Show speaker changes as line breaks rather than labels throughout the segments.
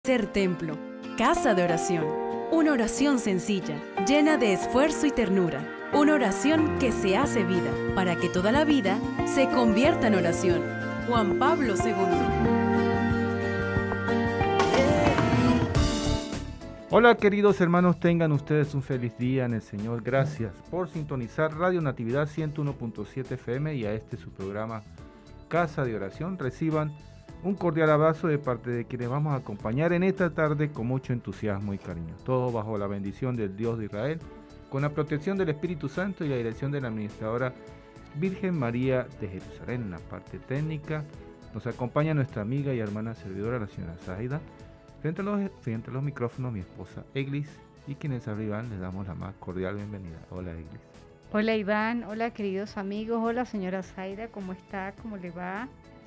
Ser templo, casa de oración. Una oración sencilla, llena de esfuerzo y ternura. Una oración que se hace vida, para que toda la vida se convierta en oración. Juan Pablo II.
Hola queridos hermanos, tengan ustedes un feliz día en el Señor. Gracias por sintonizar Radio Natividad 101.7 FM y a su programa Casa de Oración. Reciban un cordial abrazo de parte de quienes vamos a acompañar en esta tarde con mucho entusiasmo y cariño. Todo bajo la bendición del Dios de Israel, con la protección del Espíritu Santo y la dirección de la administradora Virgen María de Jerusalén. En la parte técnica nos acompaña nuestra amiga y hermana servidora, la señora Zaida. Frente a los micrófonos, mi esposa Eglis, y quienes arriban les damos la más cordial bienvenida. Hola Eglis.
Hola Iván, hola queridos amigos, hola señora Zaida, ¿cómo está? ¿Cómo le va?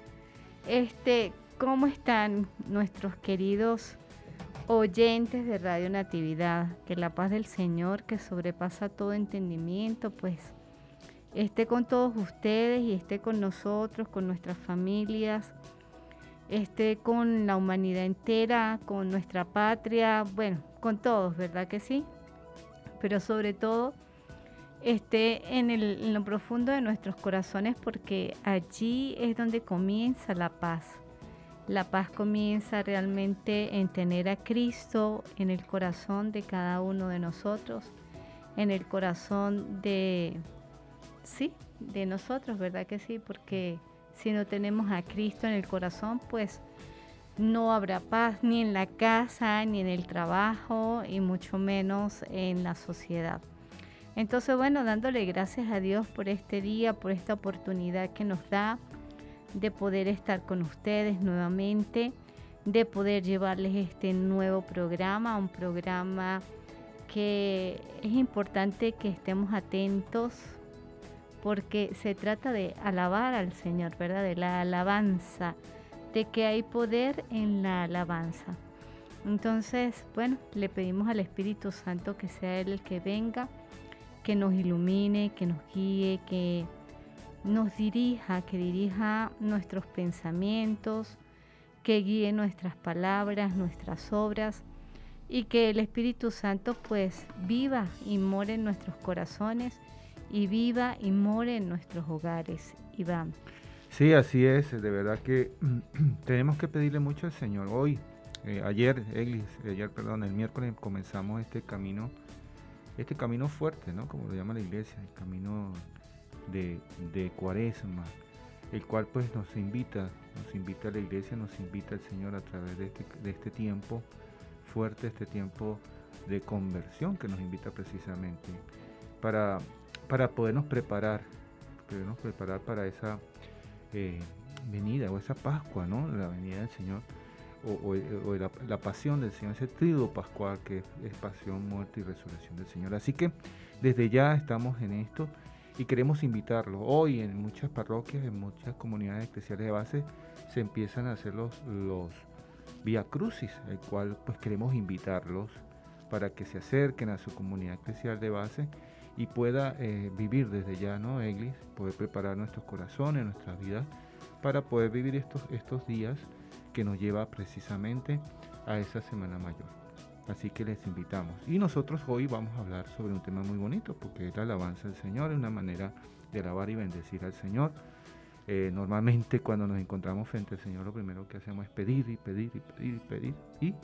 ¿Cómo están nuestros queridos oyentes de Radio Natividad? Que la paz del Señor, que sobrepasa todo entendimiento, pues esté con todos ustedes y esté con nosotros, con nuestras familias, esté con la humanidad entera, con nuestra patria, bueno, con todos, ¿verdad que sí? Pero sobre todo esté en lo profundo de nuestros corazones, porque allí es donde comienza la paz. La paz comienza realmente en tener a Cristo en el corazón de cada uno de nosotros, en el corazón de nosotros, ¿verdad que sí? Porque si no tenemos a Cristo en el corazón, pues no habrá paz ni en la casa, ni en el trabajo, y mucho menos en la sociedad. Entonces, bueno, dándole gracias a Dios por este día, por esta oportunidad que nos da de poder estar con ustedes nuevamente, de poder llevarles este nuevo programa, un programa que es importante que estemos atentos, porque se trata de alabar al Señor, ¿verdad? De la alabanza, de que hay poder en la alabanza. Entonces, bueno, le pedimos al Espíritu Santo que sea Él el que venga, que nos ilumine, que nos guíe, que nos dirija, que dirija nuestros pensamientos, que guíe nuestras palabras, nuestras obras, y que el Espíritu Santo pues viva y more en nuestros corazones y viva y more en nuestros hogares. Iván.
Sí, así es, de verdad que tenemos que pedirle mucho al Señor. Hoy, el miércoles comenzamos este camino fuerte, ¿no? Como lo llama la iglesia, el camino de Cuaresma, el cual pues nos invita a la iglesia, nos invita al Señor a través de este tiempo fuerte, este tiempo de conversión que nos invita precisamente para podernos preparar para esa venida o esa Pascua, ¿no? La venida del Señor o la pasión del Señor, ese tríodo pascual que es pasión, muerte y resurrección del Señor. Así que desde ya estamos en esto y queremos invitarlos. Hoy en muchas parroquias, en muchas comunidades eclesiales de base, se empiezan a hacer los Vía Crucis, el cual pues queremos invitarlos para que se acerquen a su comunidad eclesial de base y pueda vivir desde ya, ¿no, Eglis? Poder preparar nuestros corazones, nuestras vidas, para poder vivir estos días que nos lleva precisamente a esa Semana Mayor. Así que les invitamos. Y nosotros hoy vamos a hablar sobre un tema muy bonito, porque es la alabanza al Señor, es una manera de alabar y bendecir al Señor. Normalmente cuando nos encontramos frente al Señor, lo primero que hacemos es pedir y pedir y pedir y pedir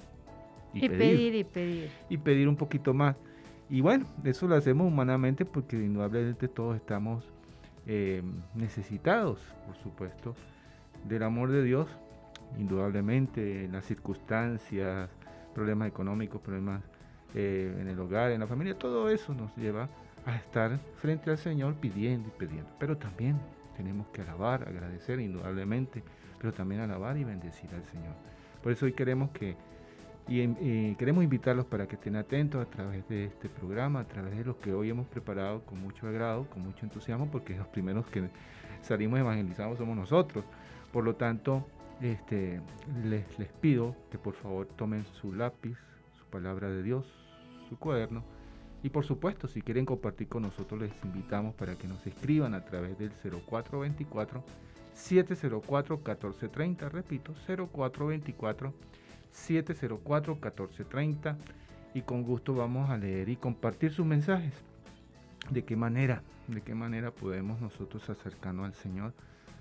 y pedir un poquito más. Y bueno, eso lo hacemos humanamente porque indudablemente todos estamos necesitados, por supuesto, del amor de Dios. Indudablemente, en las circunstancias, problemas económicos, problemas en el hogar, en la familia, todo eso nos lleva a estar frente al Señor pidiendo y pidiendo. Pero también tenemos que alabar, agradecer indudablemente, pero también alabar y bendecir al Señor. Por eso hoy queremos invitarlos para que estén atentos a través de este programa, a través de lo que hoy hemos preparado con mucho agrado, con mucho entusiasmo, porque los primeros que salimos evangelizados somos nosotros. Por lo tanto, les pido que por favor tomen su lápiz, su palabra de Dios, su cuaderno, y por supuesto, si quieren compartir con nosotros, les invitamos para que nos escriban a través del 0424 704 1430, repito, 0424 704-1430 y con gusto vamos a leer y compartir sus mensajes. ¿De qué manera podemos nosotros acercarnos al Señor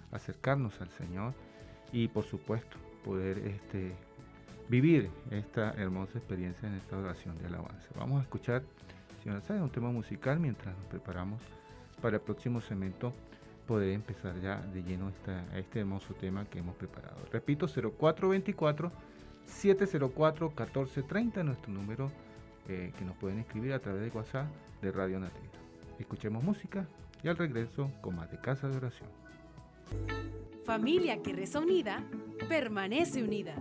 y por supuesto poder vivir esta hermosa experiencia en esta oración de alabanza? Vamos a escuchar, señora Sáenz, un tema musical mientras nos preparamos para el próximo segmento, poder empezar ya de lleno este hermoso tema que hemos preparado. Repito, 0424-704-1430, nuestro número que nos pueden escribir a través de WhatsApp de Radio Natividad. Escuchemos música y al regreso con más de Casa de Oración.
Familia que reza unida, permanece unida.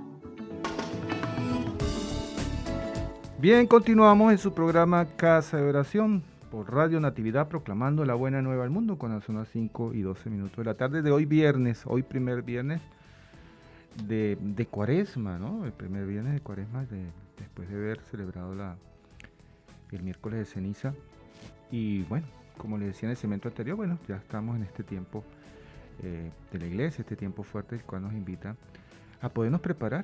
Bien, continuamos en su programa Casa de Oración por Radio Natividad, proclamando la buena nueva al mundo, con las zonas 5 y 12 minutos de la tarde de hoy primer viernes de Cuaresma, ¿no? El primer viernes de Cuaresma, después de haber celebrado el miércoles de ceniza. Y bueno, como les decía en el segmento anterior, bueno, ya estamos en este tiempo de la iglesia, este tiempo fuerte, el cual nos invita a podernos preparar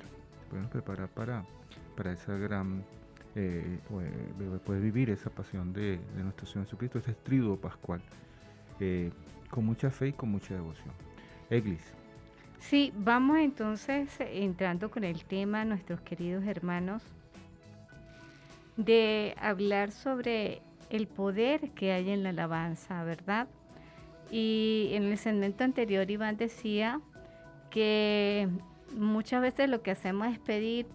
para esa gran poder vivir esa pasión de nuestro Señor Jesucristo, este tríodo pascual, con mucha fe y con mucha devoción. Eglis.
Sí, vamos entonces entrando con el tema, nuestros queridos hermanos, de hablar sobre el poder que hay en la alabanza, ¿verdad? Y en el segmento anterior Iván decía que muchas veces lo que hacemos es pedir,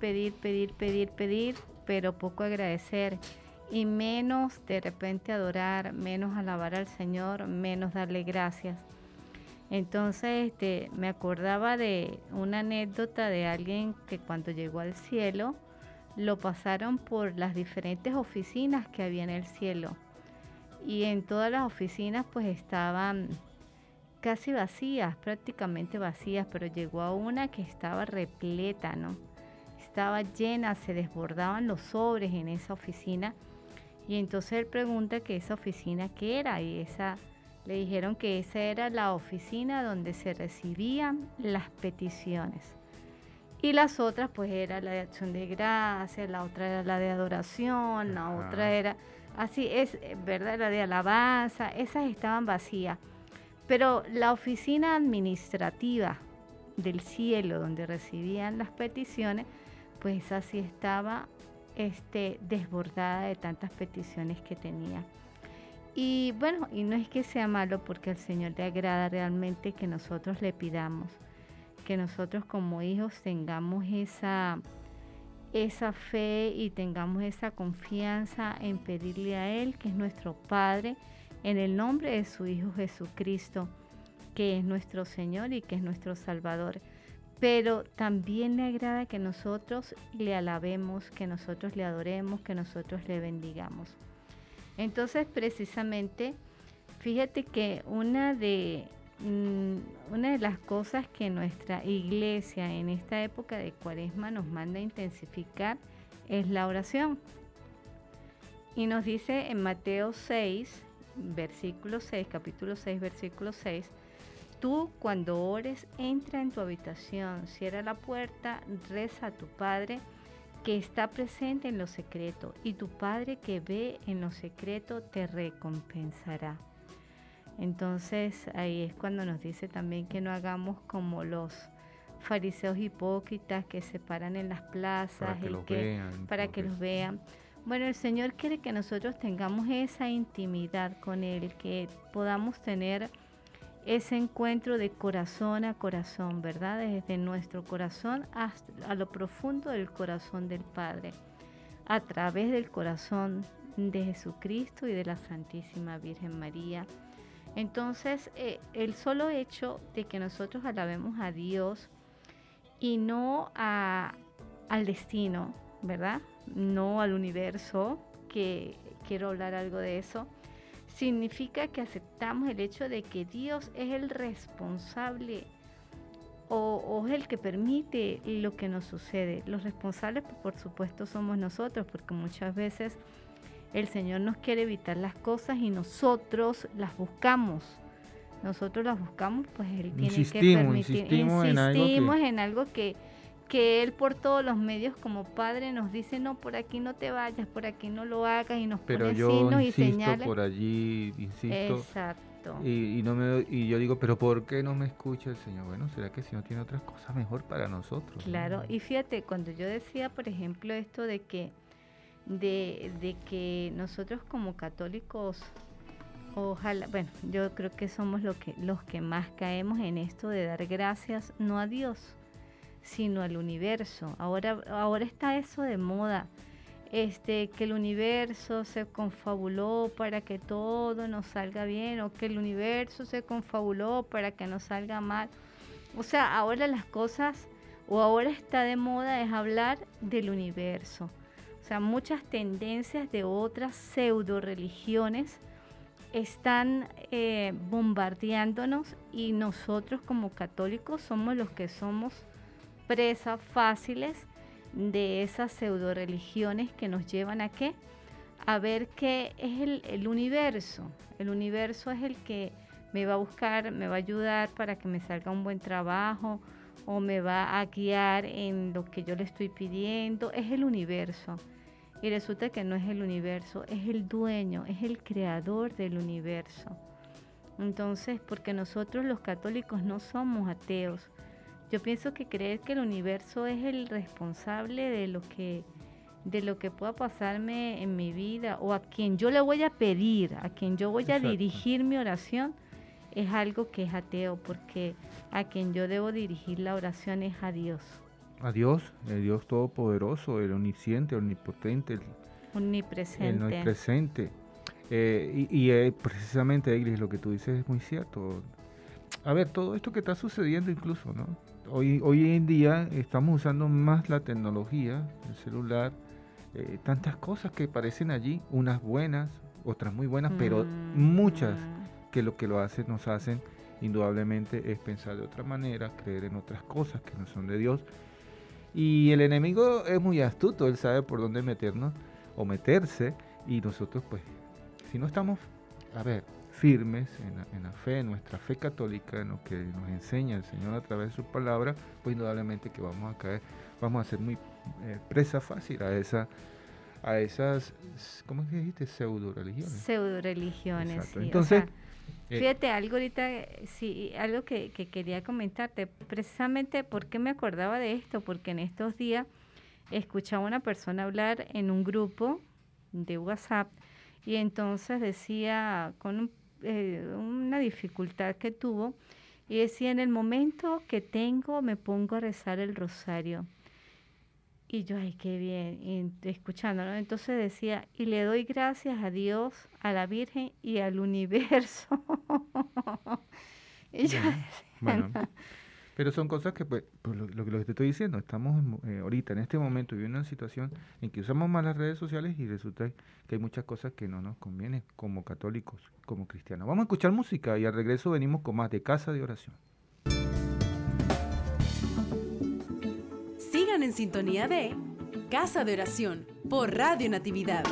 pero poco agradecer y menos de repente adorar, menos alabar al Señor, menos darle gracias. Entonces me acordaba de una anécdota de alguien que cuando llegó al cielo lo pasaron por las diferentes oficinas que había en el cielo, y en todas las oficinas pues estaban casi vacías, prácticamente vacías, pero llegó a una que estaba repleta, ¿no? Estaba llena, se desbordaban los sobres en esa oficina, y entonces él pregunta que esa oficina qué era, y le dijeron que esa era la oficina donde se recibían las peticiones. Y las otras pues era la de acción de gracias, la otra era la de adoración, la otra era, así es, ¿verdad? La de alabanza, esas estaban vacías. Pero la oficina administrativa del cielo, donde recibían las peticiones, pues esa sí estaba desbordada de tantas peticiones que tenía. Y bueno, y no es que sea malo, porque al Señor le agrada realmente que nosotros le pidamos, que nosotros como hijos tengamos esa fe y tengamos esa confianza en pedirle a Él, que es nuestro Padre, en el nombre de su Hijo Jesucristo, que es nuestro Señor y que es nuestro Salvador. Pero también le agrada que nosotros le alabemos, que nosotros le adoremos, que nosotros le bendigamos. Entonces, precisamente, fíjate que una de las cosas que nuestra iglesia en esta época de Cuaresma nos manda a intensificar es la oración. Y nos dice en Mateo 6, versículo 6, capítulo 6, versículo 6, tú cuando ores, entra en tu habitación, cierra la puerta, reza a tu Padre que está presente en lo secreto, y tu Padre que ve en lo secreto te recompensará. Entonces ahí es cuando nos dice también que no hagamos como los fariseos hipócritas que se paran en las plazas para que los vean. Bueno, el Señor quiere que nosotros tengamos esa intimidad con Él, que podamos tener ese encuentro de corazón a corazón, ¿verdad? Desde nuestro corazón hasta a lo profundo del corazón del Padre, a través del corazón de Jesucristo y de la Santísima Virgen María. Entonces, el solo hecho de que nosotros alabemos a Dios y no al destino, ¿verdad? No al universo, que quiero hablar algo de eso, significa que aceptamos el hecho de que Dios es el responsable o es el que permite lo que nos sucede. Los responsables, por supuesto, somos nosotros, porque muchas veces el Señor nos quiere evitar las cosas y nosotros las buscamos. Pues Él tiene que permitir. Insistimos en algo que que Él por todos los medios como Padre nos dice, no, por aquí no te vayas, por aquí no lo hagas, y nos
Pero
pone
yo
signos y
insisto
señales.
por allí, insisto,
Exacto.
y yo digo, pero ¿por qué no me escucha el Señor? Bueno, ¿será que el Señor tiene otras cosas mejor para nosotros?
Claro,
¿no?
y fíjate, cuando yo decía, por ejemplo, esto de que nosotros como católicos, ojalá, bueno, yo creo que somos los que más caemos en esto de dar gracias, no a Dios, sino al universo. Ahora está eso de moda, que el universo se confabuló para que todo nos salga bien, o que el universo se confabuló para que nos salga mal. O sea, ahora las cosas, o ahora está de moda es hablar del universo. O sea, muchas tendencias de otras pseudo religiones están bombardeándonos, y nosotros como católicos somos los que somos presas fáciles de esas pseudo religiones que nos llevan a ¿qué? A ver qué es el universo. El universo es el que me va a buscar, me va a ayudar para que me salga un buen trabajo, o me va a guiar en lo que yo le estoy pidiendo. Es el universo. Y resulta que no es el universo, es el dueño, es el creador del universo. Entonces, porque nosotros los católicos no somos ateos, yo pienso que creer que el universo es el responsable de lo que pueda pasarme en mi vida, o a quien yo le voy a pedir, a quien yo voy a
Exacto.
dirigir mi oración, es algo que es ateo, porque a quien yo debo dirigir la oración es a Dios.
A Dios, el Dios Todopoderoso, el Omnisciente, el Omnipotente, el
Omnipresente.
Omnipresente. Precisamente, Iglesia, lo que tú dices es muy cierto. A ver, todo esto que está sucediendo incluso, ¿no? Hoy en día estamos usando más la tecnología, el celular, tantas cosas que parecen allí, unas buenas, otras muy buenas, pero muchas que nos hacen indudablemente es pensar de otra manera, creer en otras cosas que no son de Dios. Y el enemigo es muy astuto, él sabe por dónde meternos o meterse, y nosotros pues, si no estamos, firmes en la fe, en nuestra fe católica, en lo que nos enseña el Señor a través de su palabra, pues indudablemente que vamos a caer, vamos a ser muy presa fácil a esas, ¿cómo es que dijiste? Pseudo religiones.
Pseudo religiones,
Exacto.
sí.
Entonces,
fíjate algo ahorita, sí, algo que quería comentarte, precisamente por qué me acordaba de esto, porque en estos días escuchaba a una persona hablar en un grupo de WhatsApp, y entonces decía con una dificultad que tuvo, y decía, en el momento que tengo me pongo a rezar el rosario. Y yo, ay, qué bien, y escuchándolo, entonces decía, y le doy gracias a Dios, a la Virgen y al universo. Y yo
bueno, pero son cosas que, pues, lo que te estoy diciendo, estamos ahorita, en este momento, viviendo una situación en que usamos más las redes sociales, y resulta que hay muchas cosas que no nos convienen como católicos, como cristianos. Vamos a escuchar música, y al regreso venimos con más de Casa de Oración.
Sigan en sintonía de Casa de Oración por Radio Natividad.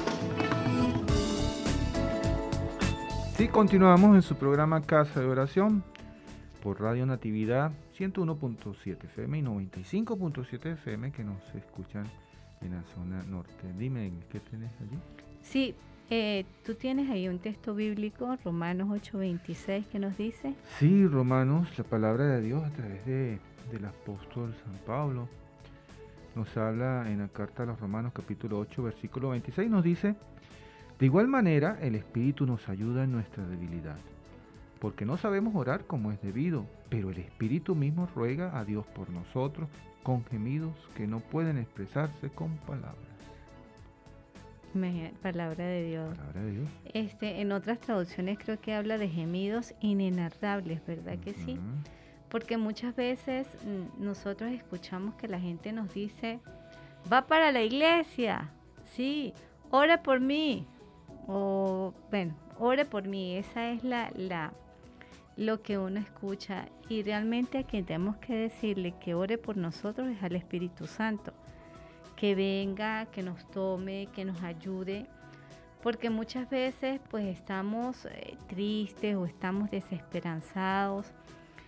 Sí, continuamos en su programa Casa de Oración por Radio Natividad 101.7 FM y 95.7 FM, que nos escuchan en la zona norte. Dime, ¿qué tenés allí?
Sí, tú tienes ahí un texto bíblico, Romanos 8:26, que nos dice.
Sí, Romanos, la palabra de Dios a través del apóstol San Pablo nos habla en la carta a los Romanos capítulo 8 versículo 26, nos dice: de igual manera el Espíritu nos ayuda en nuestra debilidad, porque no sabemos orar como es debido, pero el Espíritu mismo ruega a Dios por nosotros con gemidos que no pueden expresarse con palabras.
Palabra de Dios.
Palabra de Dios.
En otras traducciones creo que habla de gemidos inenarrables, ¿verdad que sí? Porque muchas veces nosotros escuchamos que la gente nos dice, va para la iglesia, sí, ora por mí, o bueno, ore por mí. Esa es lo que uno escucha, y realmente a quien tenemos que decirle que ore por nosotros es al Espíritu Santo, que venga, que nos tome, que nos ayude, porque muchas veces pues estamos tristes o estamos desesperanzados,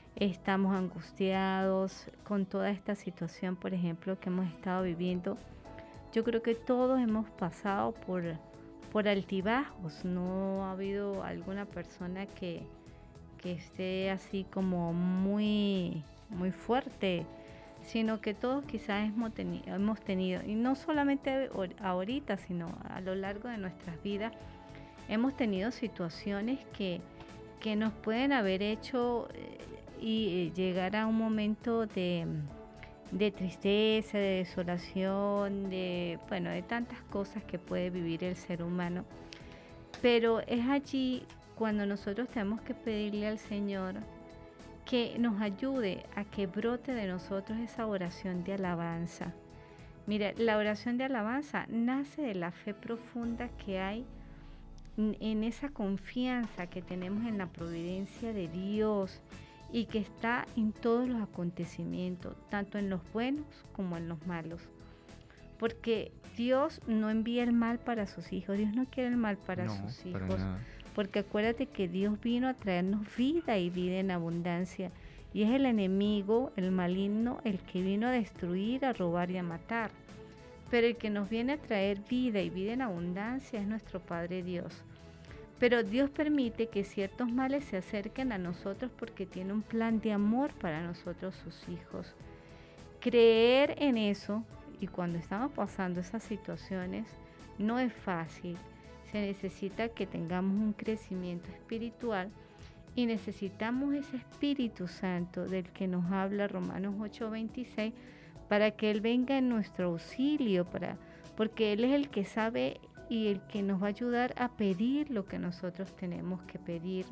estamos angustiados con toda esta situación, por ejemplo, que hemos estado viviendo. Yo creo que todos hemos pasado por altibajos. No ha habido alguna persona que esté así como muy, muy fuerte, sino que todos quizás hemos tenido, y no solamente ahorita, sino a lo largo de nuestras vidas, hemos tenido situaciones que nos pueden haber hecho llegar a un momento de tristeza, de desolación, de tantas cosas que puede vivir el ser humano. Pero es allí cuando nosotros tenemos que pedirle al Señor que nos ayude a que brote de nosotros esa oración de alabanza. Mira, la oración de alabanza nace de la fe profunda que hay en esa confianza que tenemos en la providencia de Dios y que está en todos los acontecimientos, tanto en los buenos como en los malos. Porque Dios no envía el mal para sus hijos, Dios no quiere el mal para sus hijos. Para nada. Porque acuérdate que Dios vino a traernos vida y vida en abundancia. Y es el enemigo, el maligno, el que vino a destruir, a robar y a matar. Pero el que nos viene a traer vida y vida en abundancia es nuestro Padre Dios. Pero Dios permite que ciertos males se acerquen a nosotros porque tiene un plan de amor para nosotros, sus hijos. Creer en eso, y cuando estamos pasando esas situaciones, no es fácil. Se necesita que tengamos un crecimiento espiritual y necesitamos ese Espíritu Santo del que nos habla Romanos 8:26 para que Él venga en nuestro auxilio, porque Él es el que sabe y el que nos va a ayudar a pedir lo que nosotros tenemos que pedir.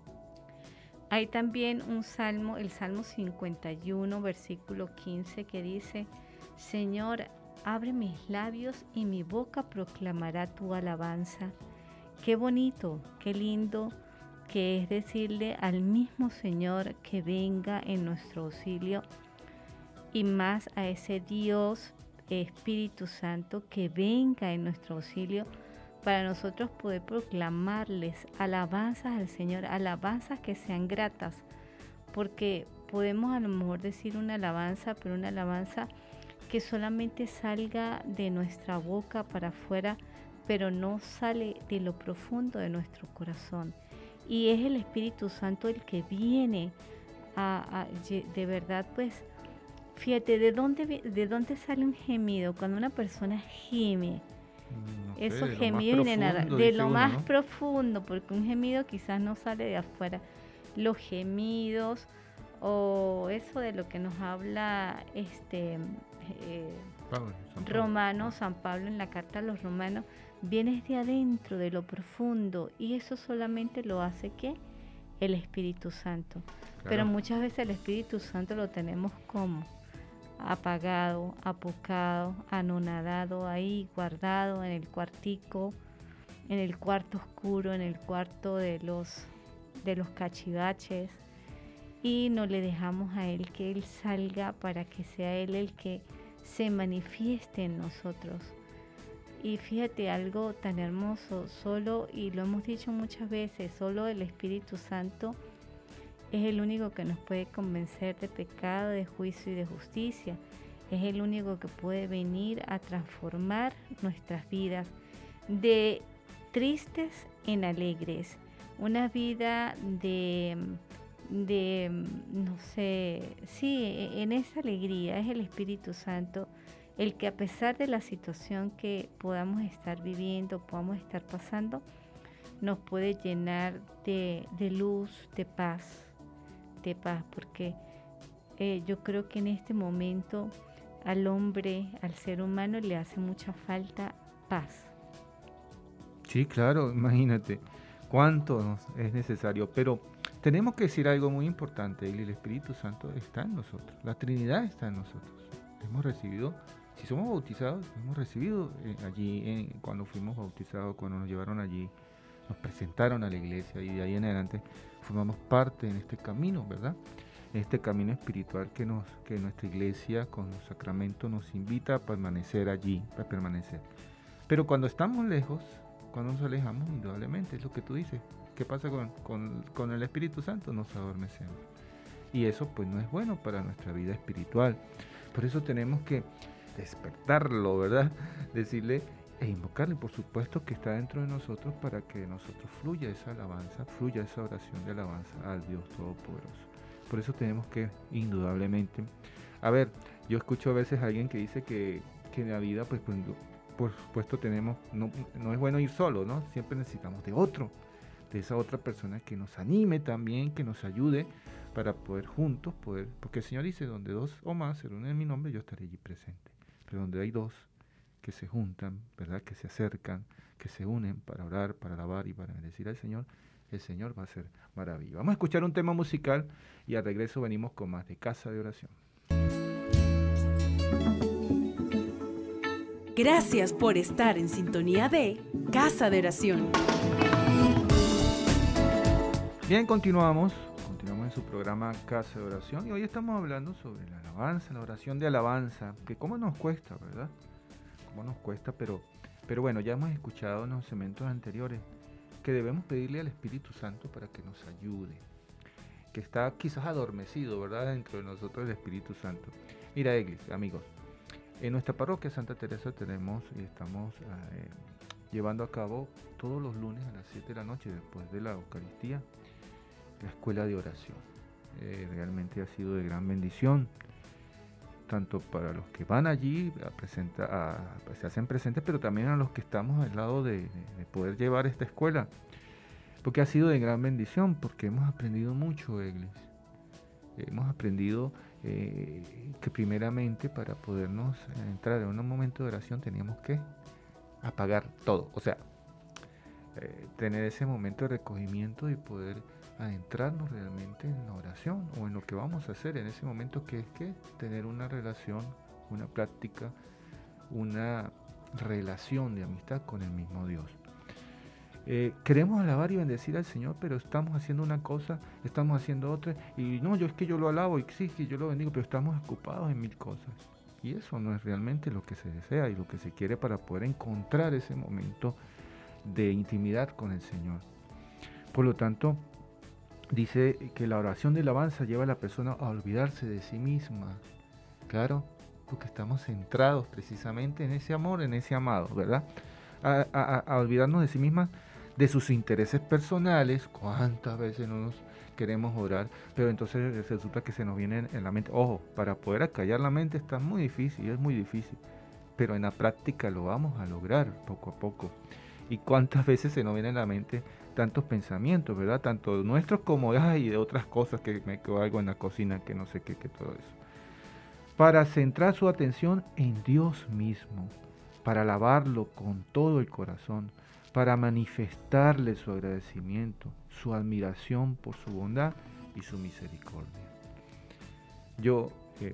Hay también un salmo, el Salmo 51, versículo 15, que dice: Señor, abre mis labios y mi boca proclamará tu alabanza. Qué bonito, qué lindo que es decirle al mismo Señor que venga en nuestro auxilio, y más a ese Dios Espíritu Santo que venga en nuestro auxilio para nosotros poder proclamarles alabanzas al Señor, alabanzas que sean gratas, porque podemos a lo mejor decir una alabanza, pero una alabanza que solamente salga de nuestra boca para afuera, pero no sale de lo profundo de nuestro corazón. Y es el Espíritu Santo el que viene de verdad, pues, fíjate, ¿de dónde sale un gemido? Cuando una persona gime, esos gemidos de lo más profundo, porque un gemido quizás no sale de afuera. Los gemidos, o eso de lo que nos habla San Pablo en la carta a los Romanos, viene de adentro, de lo profundo, y eso solamente lo hace ¿qué? El Espíritu Santo. Claro. Pero muchas veces el Espíritu Santo lo tenemos como apagado, apocado, anonadado ahí, guardado en el cuartico, en el cuarto oscuro, en el cuarto de los cachivaches, y no le dejamos a Él que Él salga para que sea Él el que se manifieste en nosotros. Y fíjate, algo tan hermoso, solo, y lo hemos dicho muchas veces, solo el Espíritu Santo es el único que nos puede convencer de pecado, de juicio y de justicia. Es el único que puede venir a transformar nuestras vidas de tristes en alegres. Una vida no sé, sí, en esa alegría. Es el Espíritu Santo el que, a pesar de la situación que podamos estar viviendo, podamos estar pasando, nos puede llenar de luz, de paz, porque yo creo que en este momento al hombre, al ser humano, le hace mucha falta paz.
Sí, claro, imagínate cuánto es necesario, pero tenemos que decir algo muy importante: el Espíritu Santo está en nosotros, la Trinidad está en nosotros. Hemos recibido, si somos bautizados, hemos recibido allí, cuando fuimos bautizados, cuando nos llevaron allí, nos presentaron a la iglesia, y de ahí en adelante formamos parte en este camino, ¿verdad? En este camino espiritual que nuestra iglesia con los sacramentos nos invita a permanecer allí, a permanecer. Pero cuando estamos lejos, cuando nos alejamos, indudablemente, es lo que tú dices. ¿Qué pasa con el Espíritu Santo? Nos adormecemos. Y eso pues no es bueno para nuestra vida espiritual. Por eso tenemos que despertarlo, ¿verdad? Decirle e invocarle, por supuesto que está dentro de nosotros para que de nosotros fluya esa alabanza, fluya esa oración de alabanza al Dios Todopoderoso. Por eso tenemos que, indudablemente, a ver, yo escucho a veces a alguien que dice que en la vida, pues por supuesto tenemos, no es bueno ir solo, ¿no? Siempre necesitamos de otro, de esa otra persona que nos anime también, que nos ayude para poder juntos, porque el Señor dice, donde dos o más se reúnen en mi nombre, yo estaré allí presente. Pero donde hay dos que se juntan, ¿verdad? Que se acercan, que se unen para orar, para alabar y para bendecir al Señor, el Señor va a hacer maravilla. Vamos a escuchar un tema musical y al regreso venimos con más de Casa de Oración.
Gracias por estar en sintonía de Casa de Oración.
Bien, continuamos en su programa Casa de Oración y hoy estamos hablando sobre la alabanza, la oración de alabanza, que cómo nos cuesta, ¿verdad? Cómo nos cuesta, pero bueno, ya hemos escuchado en los segmentos anteriores que debemos pedirle al Espíritu Santo para que nos ayude, que está quizás adormecido, ¿verdad? Dentro de nosotros el Espíritu Santo. Mira, Iglesia, amigos, en nuestra parroquia Santa Teresa tenemos y estamos llevando a cabo todos los lunes a las 7 de la noche, después de la Eucaristía, la escuela de oración. Realmente ha sido de gran bendición, tanto para los que van allí se hacen presentes, pero también a los que estamos al lado de poder llevar esta escuela, porque ha sido de gran bendición, porque hemos aprendido mucho, Iglesia. Hemos aprendido que primeramente para podernos entrar en un momento de oración teníamos que apagar todo, o sea, tener ese momento de recogimiento y poder adentrarnos realmente en la oración o en lo que vamos a hacer en ese momento, que es que tener una relación, una práctica, una relación de amistad con el mismo Dios. Queremos alabar y bendecir al Señor, pero estamos haciendo una cosa, estamos haciendo otra, y no, es que yo lo alabo y sí, que yo lo bendigo, pero estamos ocupados en mil cosas. Y eso no es realmente lo que se desea y lo que se quiere para poder encontrar ese momento de intimidad con el Señor. Por lo tanto, dice que la oración de alabanza lleva a la persona a olvidarse de sí misma. Claro, porque estamos centrados precisamente en ese amor, en ese amado, ¿verdad? A olvidarnos de sí misma, de sus intereses personales. ¿Cuántas veces no nos queremos orar? Pero entonces resulta que se nos viene en la mente. Ojo, para poder acallar la mente está muy difícil, es muy difícil. Pero en la práctica lo vamos a lograr poco a poco. Y cuántas veces se nos viene en la mente tantos pensamientos, ¿verdad? Tanto nuestros como y de otras cosas, que me quedó algo en la cocina, que no sé qué, que todo eso. Para centrar su atención en Dios mismo, para alabarlo con todo el corazón, para manifestarle su agradecimiento, su admiración por su bondad y su misericordia. Yo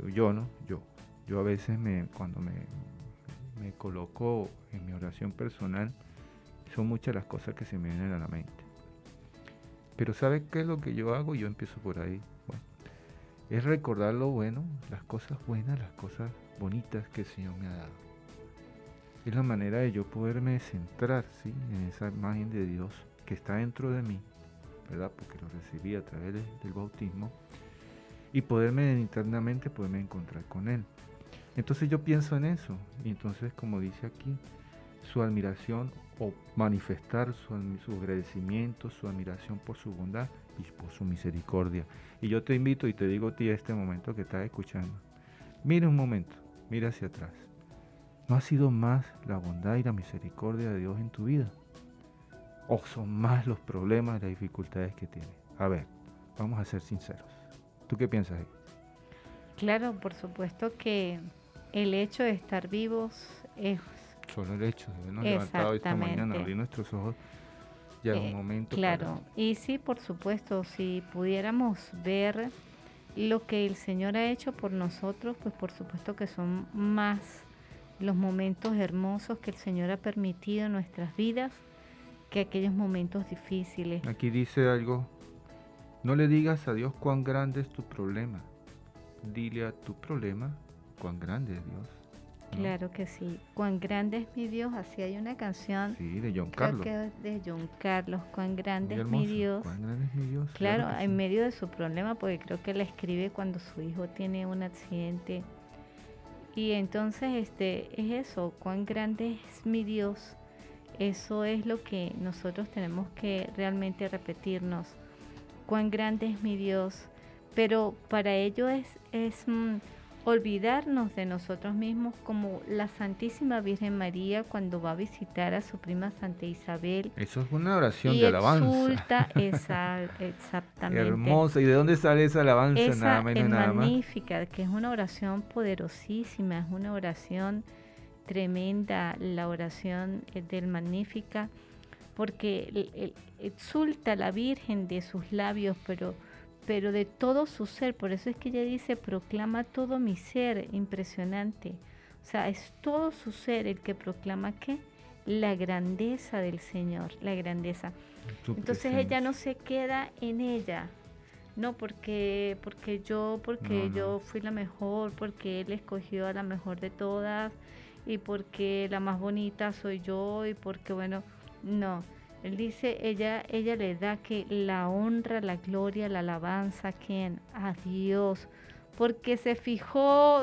a veces cuando me coloco en mi oración personal, son muchas las cosas que se me vienen a la mente. Pero ¿sabe qué es lo que yo hago? Yo empiezo por ahí. Bueno, es recordar lo bueno, las cosas buenas, las cosas bonitas que el Señor me ha dado. Es la manera de yo poderme centrar, ¿sí?, en esa imagen de Dios que está dentro de mí, ¿verdad? Porque lo recibí a través del bautismo, y poderme internamente poderme encontrar con Él. Entonces yo pienso en eso, y entonces, como dice aquí, su admiración o manifestar su agradecimiento, su admiración por su bondad y por su misericordia. Y yo te invito y te digo a ti este momento que estás escuchando, mira un momento, mira hacia atrás. ¿No ha sido más la bondad y la misericordia de Dios en tu vida? ¿O son más los problemas y las dificultades que tienes? A ver, vamos a ser sinceros. ¿Tú qué piensas ahí?
Claro, por supuesto que el hecho de estar vivos es...
Solo el hecho de habernos levantado esta mañana, abrir nuestros ojos, ya es un momento.
Claro, y sí, por supuesto, si pudiéramos ver lo que el Señor ha hecho por nosotros, pues por supuesto que son más los momentos hermosos que el Señor ha permitido en nuestras vidas que aquellos momentos difíciles.
Aquí dice algo: no le digas a Dios cuán grande es tu problema, dile a tu problema cuán grande es Dios. ¿no?
Claro que sí. Cuán grande es mi Dios, así hay una canción,
Sí, de John
creo
Carlos.
que es de John Carlos, cuán grande
Muy
es mi
hermoso.
Dios.
Cuán grande es mi Dios.
Claro,
que
en
sí.
medio de su problema, porque creo que la escribe cuando su hijo tiene un accidente. Y entonces es eso, cuán grande es mi Dios. Eso es lo que nosotros tenemos que realmente repetirnos. Cuán grande es mi Dios. Pero para ello es olvidarnos de nosotros mismos, como la Santísima Virgen María cuando va a visitar a su prima Santa Isabel
Eso es una oración
y
de alabanza.
exulta exactamente.
Hermosa. ¿Y de dónde sale esa alabanza? Nada
Esa
menos
es
y nada más.
magnífica, que es una oración poderosísima, es una oración tremenda, la oración del Magnífica, porque exulta a la Virgen de sus labios, pero de todo su ser. Por eso es que ella dice, proclama todo mi ser, impresionante. O sea, es todo su ser el que proclama ¿qué? La grandeza del Señor, la grandeza. Entonces ella no se queda en ella, no porque yo fui la mejor, porque él escogió a la mejor de todas y porque la más bonita soy yo y porque bueno, no. Él dice, ella le da que la honra, la gloria, la alabanza, ¿a quién? A Dios, porque se fijó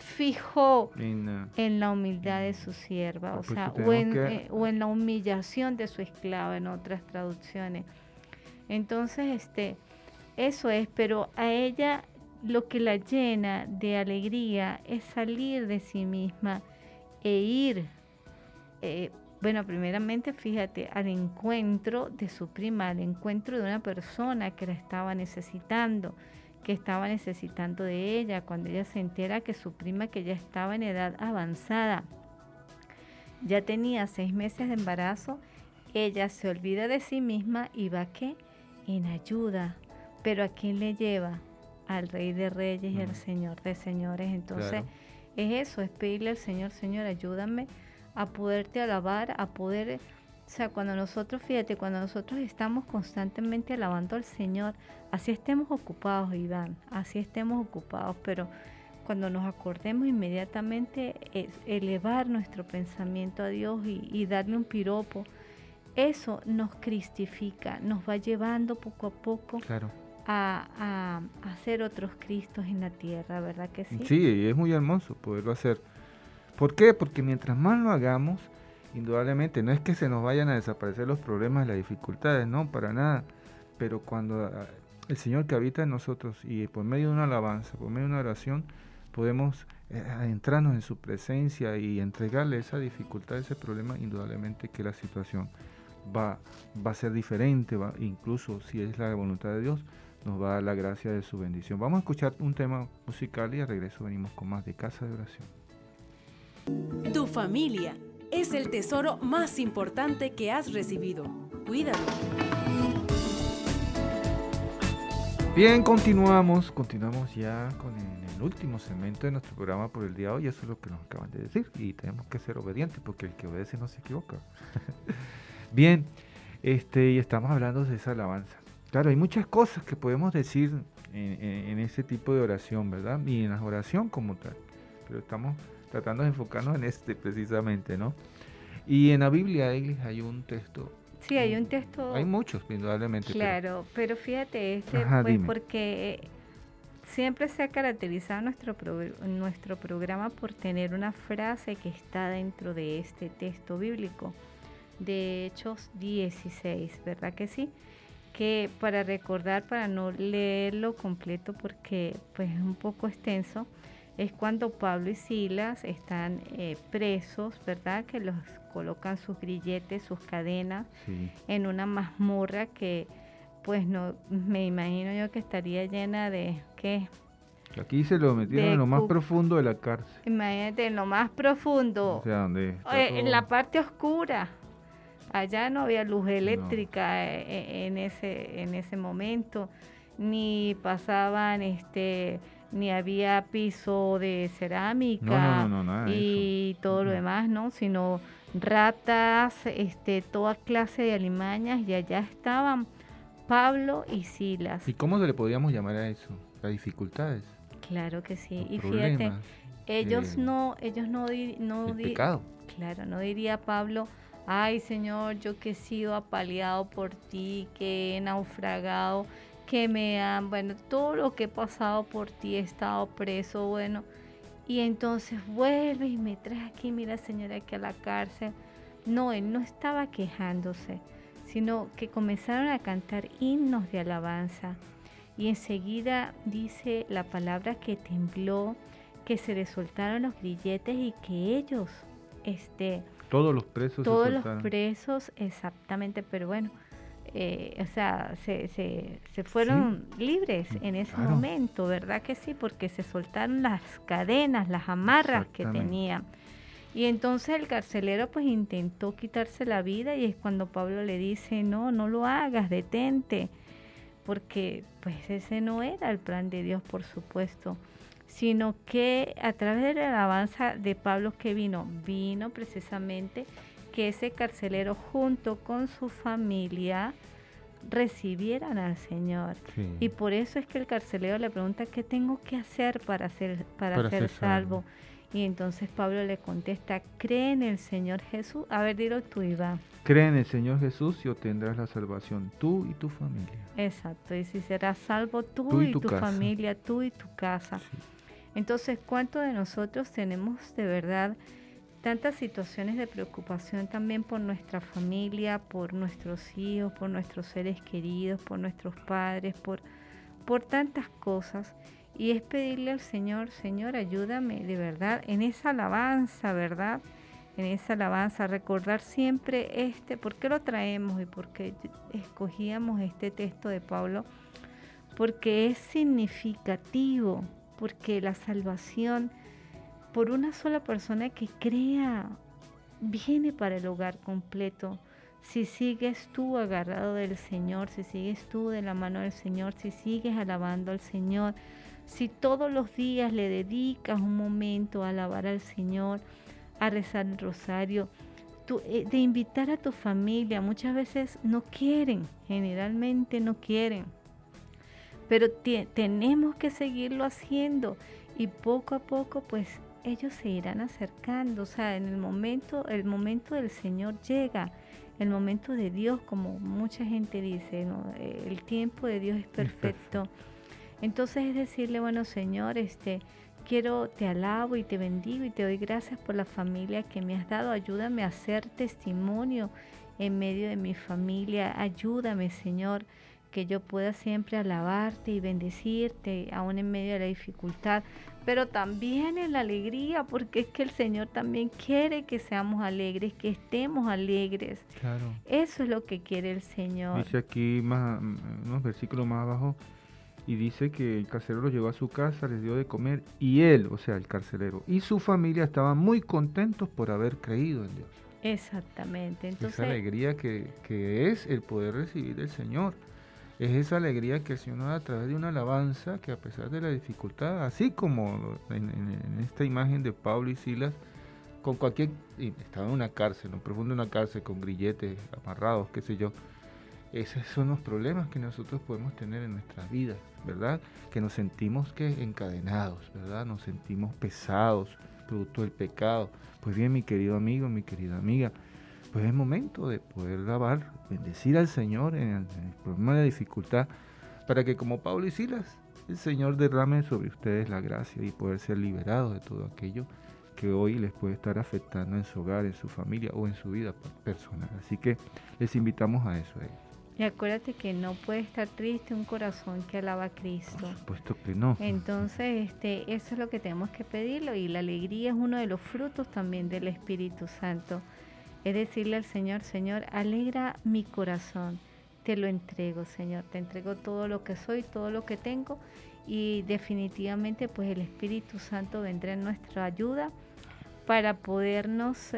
en la humildad de su sierva, o sea, o en la humillación de su esclava, en otras traducciones. Entonces, eso es, pero a ella lo que la llena de alegría es salir de sí misma e ir, bueno, primeramente, fíjate, al encuentro de su prima, al encuentro de una persona que la estaba necesitando, que estaba necesitando de ella, cuando ella se entera que su prima, que ya estaba en edad avanzada, ya tenía 6 meses de embarazo, ella se olvida de sí misma y va ¿qué? En ayuda. Pero ¿a quién le lleva? Al Rey de Reyes y al Señor de Señores. Entonces, claro, es eso, es pedirle al Señor, Señor, ayúdame a poderte alabar, a poder, o sea, cuando nosotros estamos constantemente alabando al Señor, así estemos ocupados, Iván, así estemos ocupados, pero cuando nos acordemos inmediatamente elevar nuestro pensamiento a Dios y darle un piropo, eso nos cristifica, nos va llevando poco a poco, claro, a hacer otros Cristos en la tierra, ¿verdad que sí?
Sí, es muy hermoso poderlo hacer. ¿Por qué? Porque mientras más lo hagamos, indudablemente, no es que se nos vayan a desaparecer los problemas, las dificultades, no, para nada. Pero cuando el Señor que habita en nosotros y por medio de una alabanza, por medio de una oración, podemos adentrarnos en su presencia y entregarle esa dificultad, ese problema, indudablemente que la situación va a ser diferente, incluso si es la voluntad de Dios, nos va a dar la gracia de su bendición. Vamos a escuchar un tema musical y al regreso venimos con más de Casa de Oración.
Tu familia es el tesoro más importante que has recibido. Cuídalo.
Bien, continuamos ya con el último segmento de nuestro programa por el día de hoy. Eso es lo que nos acaban de decir y tenemos que ser obedientes porque el que obedece no se equivoca. Bien, y estamos hablando de esa alabanza. Claro, hay muchas cosas que podemos decir en ese tipo de oración, ¿verdad? Y en la oración como tal, pero estamos tratando de enfocarnos en precisamente, ¿no? Y en la Biblia hay un texto.
Sí, hay un texto.
Hay muchos, indudablemente.
Claro, pero fíjate, pues porque siempre se ha caracterizado nuestro programa por tener una frase que está dentro de este texto bíblico, de Hechos 16, ¿verdad que sí? Que para recordar, para no leerlo completo porque pues es un poco extenso, es cuando Pablo y Silas están presos, ¿verdad? Que los colocan sus grilletes, sus cadenas, sí, en una mazmorra que, pues, no, me imagino yo que estaría llena de, ¿qué?
Aquí se lo metieron en lo más profundo de la cárcel.
Imagínate, en lo más profundo.
O sea, donde
en la parte oscura. Allá no había luz eléctrica en ese momento, ni pasaban ni había piso de cerámica
nada
y
eso.
todo lo demás, ¿no? Sino ratas, toda clase de alimañas, y allá estaban Pablo y Silas.
¿Y cómo se le podríamos llamar a eso? Las dificultades.
Claro que sí.
Los
y
problemas.
fíjate,
el pecado.
Claro, no diría Pablo, ay Señor, yo que he sido apaleado por ti, que he naufragado, bueno, todo lo que he pasado por ti, he estado preso, bueno, y entonces vuelve y me trae aquí, mira Señor, aquí a la cárcel. No, él no estaba quejándose, sino que comenzaron a cantar himnos de alabanza. Y enseguida dice la palabra que tembló, que se le soltaron los grilletes y que ellos,
todos los presos se soltaron.
Todos los presos, exactamente, pero bueno, o sea, se fueron libres en ese momento, ¿verdad que sí? Porque se soltaron las cadenas, las amarras que tenían. Y entonces el carcelero pues intentó quitarse la vida y es cuando Pablo le dice, no lo hagas, detente, porque pues ese no era el plan de Dios, por supuesto, sino que a través de la alabanza de Pablo que vino precisamente que ese carcelero junto con su familia recibieran al Señor. Sí. Y por eso es que el carcelero le pregunta, ¿qué tengo que hacer para ser salvo? Y entonces Pablo le contesta, cree en el Señor Jesús. A ver, dilo tú, Iván.
Cree en el Señor Jesús y obtendrás la salvación, tú y tu familia.
Exacto, y si serás salvo tú y tu familia, tú y tu casa. Sí. Entonces, ¿cuántos de nosotros tenemos de verdad tantas situaciones de preocupación también por nuestra familia, por nuestros hijos, por nuestros seres queridos, por nuestros padres, por tantas cosas? Y es pedirle al Señor, Señor, ayúdame de verdad en esa alabanza, ¿verdad? En esa alabanza, recordar siempre ¿por qué lo traemos y por qué escogíamos este texto de Pablo? Porque es significativo, porque la salvación por una sola persona que crea viene para el hogar completo. Si sigues tú agarrado del Señor, si sigues tú de la mano del Señor, si sigues alabando al Señor, si todos los días le dedicas un momento a alabar al Señor, a rezar el rosario, de invitar a tu familia, muchas veces no quieren, generalmente no quieren, pero tenemos que seguirlo haciendo y poco a poco pues ellos se irán acercando. O sea, en el momento del Señor llega, el momento de Dios, como mucha gente dice, ¿no? El tiempo de Dios es perfecto. Entonces es decirle, bueno Señor, te alabo y te bendigo y te doy gracias por la familia que me has dado. Ayúdame a ser testimonio en medio de mi familia. Ayúdame, Señor, que yo pueda siempre alabarte y bendecirte, aún en medio de la dificultad, pero también en la alegría, porque es que el Señor también quiere que seamos alegres, que estemos alegres.
Claro.
Eso es lo que quiere el Señor.
Dice aquí unos versículos más abajo, y dice que el carcelero lo llevó a su casa, les dio de comer, y él, o sea, el carcelero, y su familia estaban muy contentos por haber creído en Dios.
Exactamente. Entonces,
esa alegría que es el poder recibir del Señor. Es esa alegría que el Señor nos da a través de una alabanza que, a pesar de la dificultad, así como en esta imagen de Pablo y Silas, estaban en una cárcel, en profundo de una cárcel, con grilletes amarrados, qué sé yo. Esos son los problemas que nosotros podemos tener en nuestras vidas, ¿verdad? Que nos sentimos encadenados, ¿verdad? Nos sentimos pesados, producto del pecado. Pues bien, mi querido amigo, mi querida amiga, pues es momento de poder alabar, bendecir al Señor en el problema de la dificultad, para que como Pablo y Silas, el Señor derrame sobre ustedes la gracia y poder ser liberados de todo aquello que hoy les puede estar afectando en su hogar, en su familia o en su vida personal. Así que les invitamos a eso.
Y acuérdate que no puede estar triste un corazón que alaba a Cristo.
Por supuesto que no.
Entonces, eso es lo que tenemos que pedirlo, y la alegría es uno de los frutos también del Espíritu Santo. Es decirle al Señor, Señor, alegra mi corazón, te lo entrego, Señor, te entrego todo lo que soy, todo lo que tengo, y definitivamente pues el Espíritu Santo vendrá en nuestra ayuda para podernos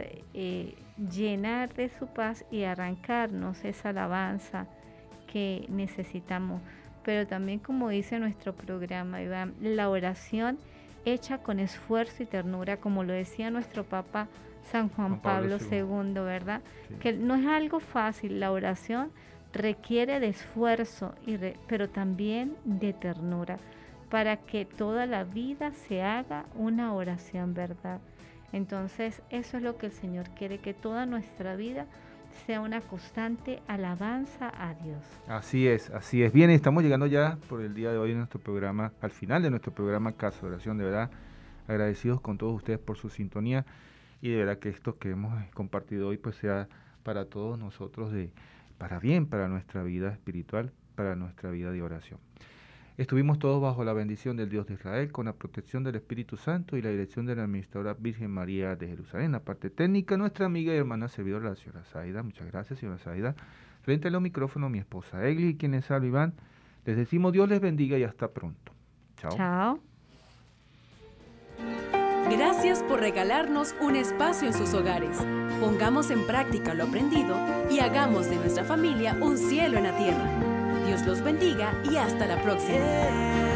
llenar de su paz y arrancarnos esa alabanza que necesitamos. Pero también, como dice nuestro programa, Iván, la oración hecha con esfuerzo y ternura, como lo decía nuestro Papa San Juan Pablo II, ¿verdad? Sí. Que no es algo fácil, la oración requiere de esfuerzo, pero también de ternura. para que toda la vida se haga una oración, ¿verdad? Entonces, eso es lo que el Señor quiere, que toda nuestra vida sea una constante alabanza a Dios.
Así es, así es. Bien, estamos llegando ya por el día de hoy en nuestro programa, al final de nuestro programa Casa de Oración. De verdad, agradecidos con todos ustedes por su sintonía y de verdad que esto que hemos compartido hoy pues sea para todos nosotros para bien, para nuestra vida espiritual, para nuestra vida de oración. Estuvimos todos bajo la bendición del Dios de Israel, con la protección del Espíritu Santo y la dirección de la administradora Virgen María de Jerusalén. La parte técnica, nuestra amiga y hermana servidora, la señora Zaida. Muchas gracias, señora Zaida. Frente a los micrófonos, mi esposa Egli y quien les habla, Iván. Les decimos Dios les bendiga y hasta pronto. Chao.
Chao.
Gracias por regalarnos un espacio en sus hogares. Pongamos en práctica lo aprendido y hagamos de nuestra familia un cielo en la tierra. Dios los bendiga y hasta la próxima.